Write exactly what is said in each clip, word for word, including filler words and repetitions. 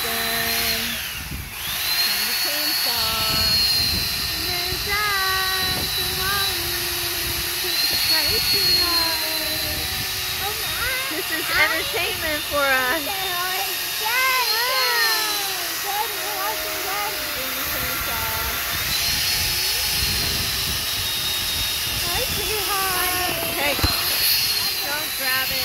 Jackson. Turn the chainsaw. There's Jack and Mommy. Hi, sweetheart. This is entertainment for us. Hi, sweetheart. Hey, don't grab it.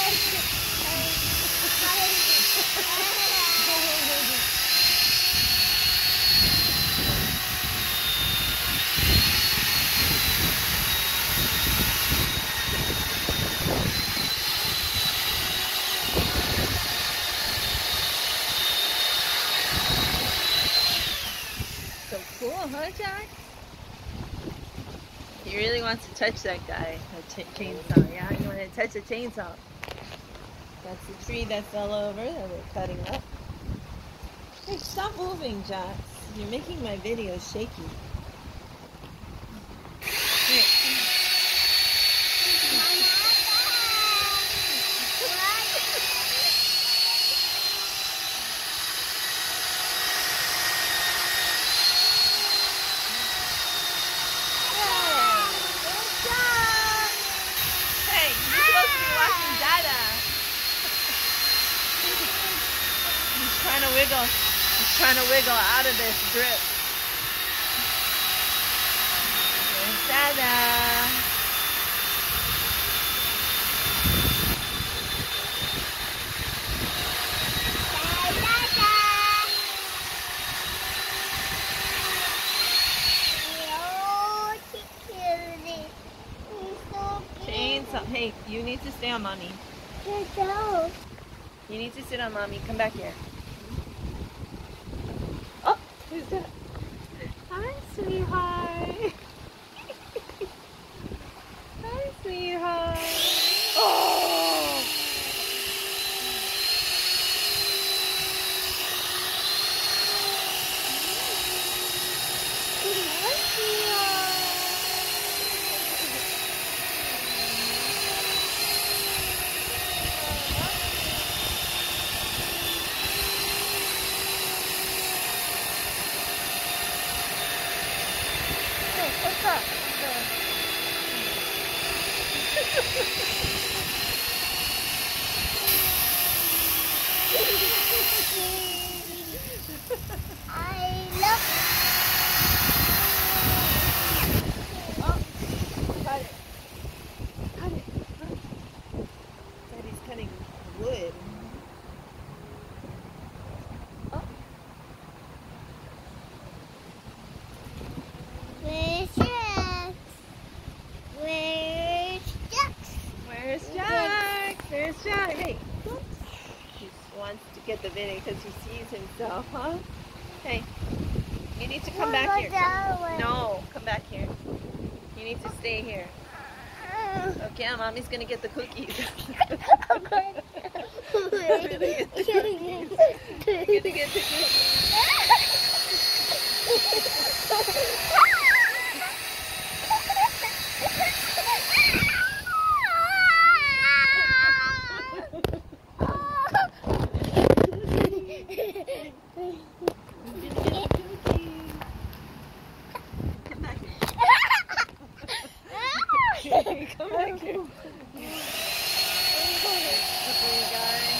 So cool, huh, Jack? He really wants to touch that guy, the ch chainsaw. Yeah, you want to touch the chainsaw. That's the tree that fell over that we're cutting up. Hey, stop moving, Jack. You're making my video shaky. Here. Trying to wiggle, he's trying to wiggle out of this grip. There's Dada. Chainsaw. Hey, you need to stay on Mommy. You need to sit on Mommy. Come back here. Oh, who's that? Hi, sweetheart. Hi, sweetheart. Oh! Hi, sweetheart. What's up? I love Oh, cut it. Cut it. Daddy's cutting wood. Oh. Where's Jack? Where's Jack? Where's Jack? There's Jack. Hey. He wants to get the video because he sees himself, huh? Hey, you need to come back here. Come. No, come back here. You need to stay here. Okay, Mommy's gonna get the cookies. You're gonna get the cookies. You're gonna get the cookies. Come back here. Come back here. Slippery guy.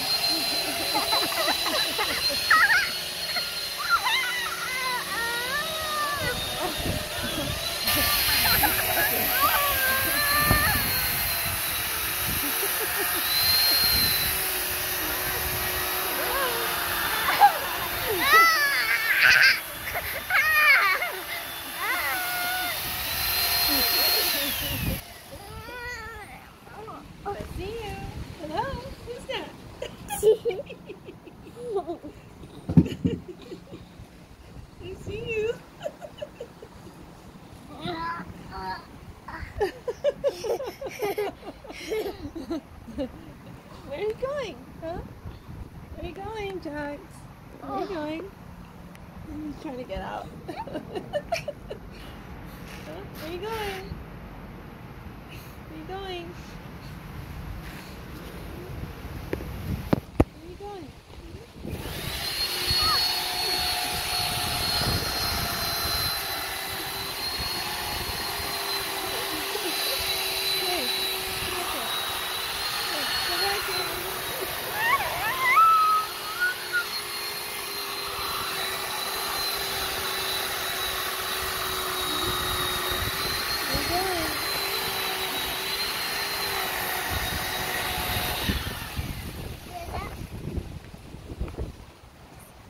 I see you. Hello? Who's that? I see you. Where are you going? Huh? Where are you going, Jax? Where are you going? He's trying to get out. Huh? Where are you going? Where are you going? Where are you going?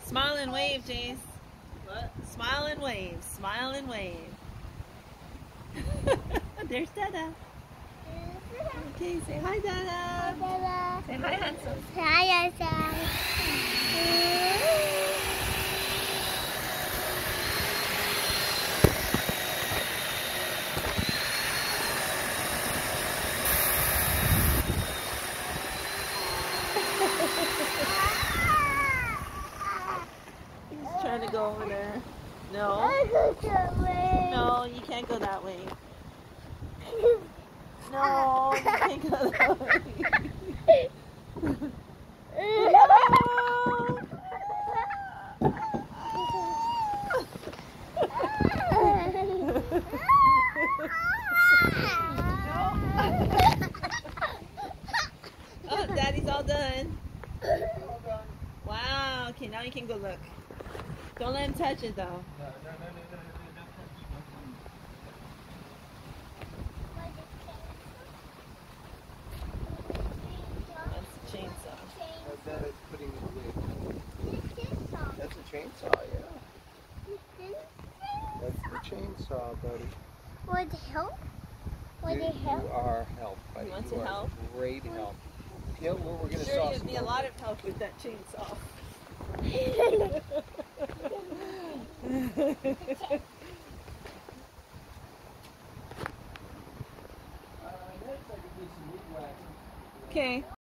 Smile and wave, Jace. What? Smile and wave. Smile and wave. There's Dada. Okay, say hi, Dada. Say hi, handsome. Hi, handsome. He's trying to go over there. No. No, you can't go that way. No, you can't go that way. Oh, Daddy's all done. Wow. Okay, now you can go look. Don't let him touch it though. No, no, no, no, no, no, no, don't touch it, don't touch That's a chainsaw. it. That is putting it away. That's a chainsaw, yeah. That's the chainsaw, buddy. Would it help? Would you, it help? You are help, buddy. You want you to are help? Great help. Yeah, well, we're going to Sure, saw you'd some be a more. lot of help with that chainsaw. Okay.